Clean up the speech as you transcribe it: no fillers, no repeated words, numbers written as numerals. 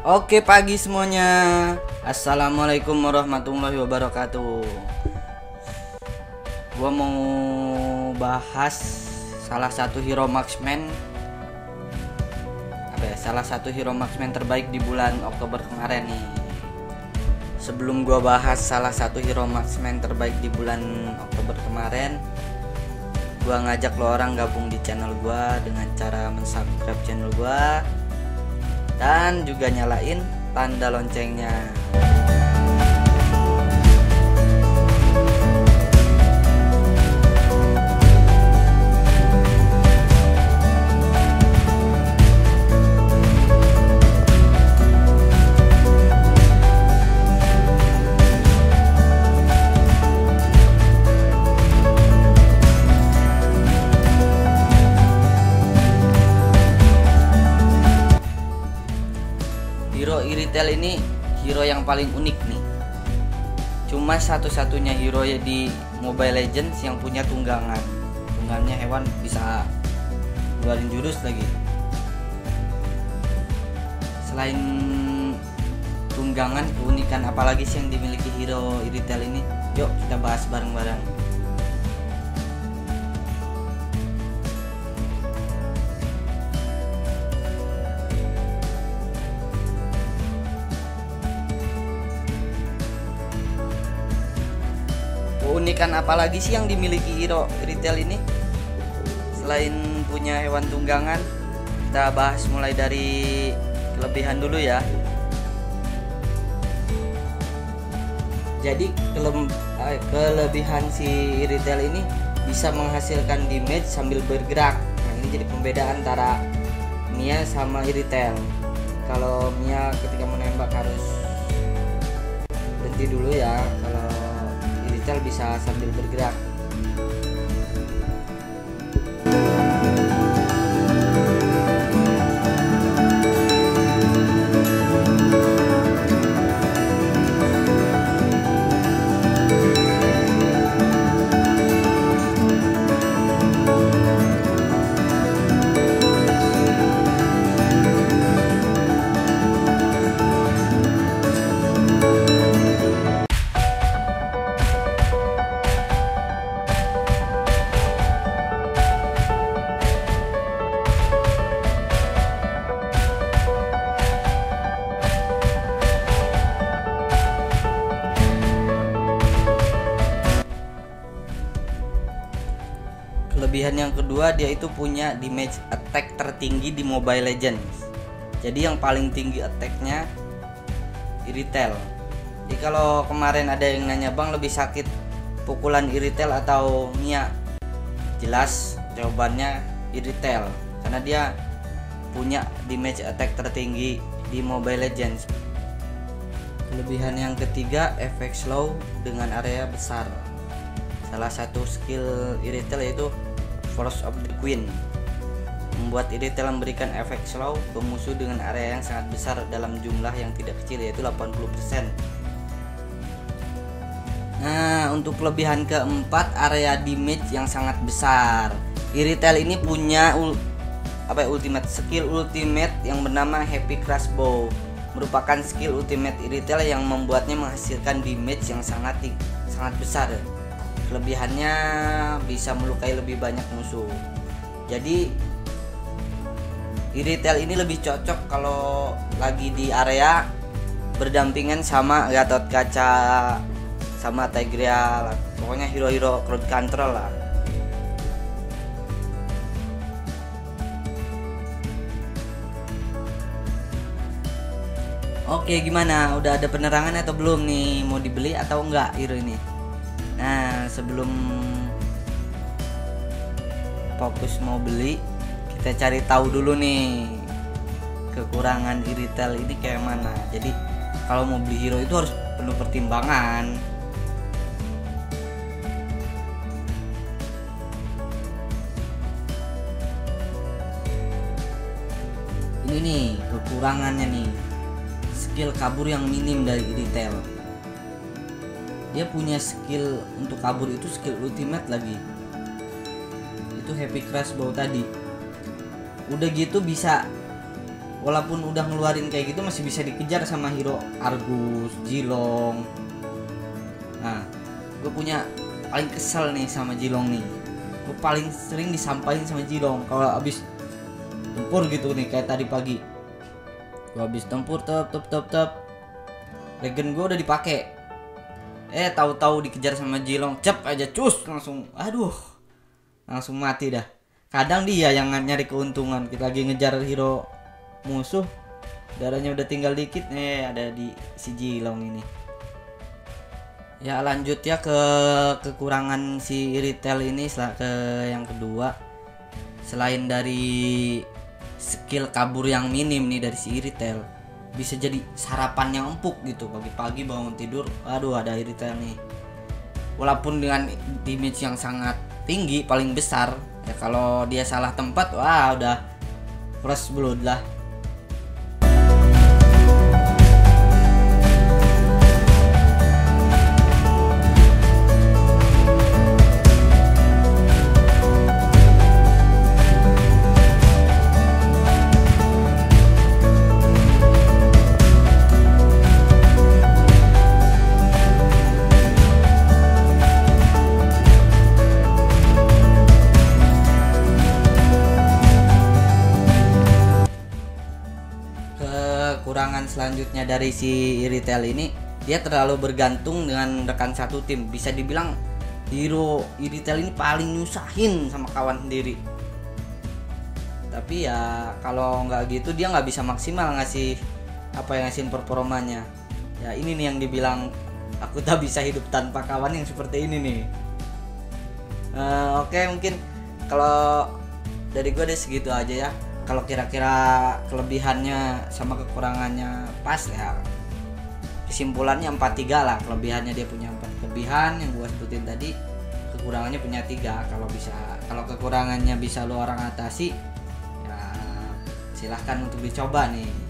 Oke pagi semuanya. Assalamualaikum warahmatullahi wabarakatuh. Gua mau bahas salah satu hero marksman. Salah satu hero marksman terbaik di bulan Oktober kemarin nih. Sebelum gua bahas salah satu hero marksman terbaik di bulan Oktober kemarin, gua ngajak lo orang gabung di channel gua dengan cara mensubscribe channel gua dan juga nyalain tanda loncengnya. Hero Iritel ini hero yang paling unik nih. Cuma satu-satunya hero ya di Mobile Legends yang punya tunggangan. Tunggangannya hewan bisa ngeluarin jurus lagi. Selain tunggangan, keunikan apalagi sih yang dimiliki hero Iritel ini? Yuk kita bahas bareng-bareng. Keunikan apalagi sih yang dimiliki hero Iritel ini? Selain punya hewan tunggangan, kita bahas mulai dari kelebihan dulu ya. Jadi kelebihan si Iritel ini bisa menghasilkan damage sambil bergerak. Nah, ini jadi pembedaan antara Mia sama Iritel. Kalau Mia ketika menembak harus berhenti dulu ya. Kalau Iritel bisa sambil bergerak. Kelebihan yang kedua, dia itu punya damage attack tertinggi di Mobile Legends. Jadi yang paling tinggi attacknya Iritel. Jadi kalau kemarin ada yang nanya, bang lebih sakit pukulan Iritel atau Mia? Jelas jawabannya Iritel, karena dia punya damage attack tertinggi di Mobile Legends. Kelebihan yang ketiga, efek slow dengan area besar. Salah satu skill Iritel yaitu Force of the Queen, membuat Iritel memberikan efek slow ke musuh dengan area yang sangat besar dalam jumlah yang tidak kecil, yaitu 80%. Nah, untuk kelebihan keempat, area damage yang sangat besar. Iritel ini punya skill ultimate yang bernama Happy Crossbow. Merupakan skill ultimate Iritel yang membuatnya menghasilkan damage yang sangat besar. Kelebihannya bisa melukai lebih banyak musuh. Jadi Iritel ini lebih cocok kalau lagi di area berdampingan sama Gatot Kaca, sama Tigreal, pokoknya hero-hero crowd control lah. Oke, gimana? Udah ada penerangan atau belum nih? Mau dibeli atau enggak hero ini? Nah, sebelum fokus mau beli, kita cari tahu dulu nih kekurangan Iritel ini kayak mana. Jadi kalau mau beli hero itu harus penuh pertimbangan. Ini nih kekurangannya nih, skill kabur yang minim dari Iritel. Dia punya skill untuk kabur itu skill ultimate lagi, itu Happy Crossbow tadi. Udah gitu bisa walaupun udah ngeluarin kayak gitu masih bisa dikejar sama hero Argus, Jilong. Nah, gue punya paling kesel nih sama Jilong nih. Gue paling sering disampahin sama Jilong kalau abis tempur gitu nih, kayak tadi pagi. Gue abis tempur tep. Legend gue udah dipake. Tahu-tahu dikejar sama Jilong, cep aja cus langsung, langsung mati dah. Kadang dia yang nyari keuntungan, kita lagi ngejar hero musuh, darahnya udah tinggal dikit, ada di si Jilong ini. Ya lanjut ya ke kekurangan si Iritel ini, ke yang kedua. Selain dari skill kabur yang minim nih dari si Iritel, bisa jadi sarapan yang empuk gitu. Pagi-pagi bangun tidur, ada Iritel nih. Walaupun dengan damage yang sangat tinggi, paling besar, ya kalau dia salah tempat, udah fresh blood lah. Kekurangan selanjutnya dari si Iritel ini, dia terlalu bergantung dengan rekan satu tim. Bisa dibilang hero Iritel ini paling nyusahin sama kawan sendiri. Tapi ya kalau nggak gitu dia nggak bisa maksimal ngasihin performanya. Ya ini nih yang dibilang aku tak bisa hidup tanpa kawan yang seperti ini nih. Oke, mungkin kalau dari gue deh segitu aja ya. Kalau kira-kira kelebihannya sama kekurangannya pas ya, kesimpulannya 4-3 lah. Kelebihannya dia punya 4 kelebihan yang gua sebutin tadi, kekurangannya punya 3. Kalau kekurangannya bisa lu orang atasi, ya silahkan untuk dicoba nih.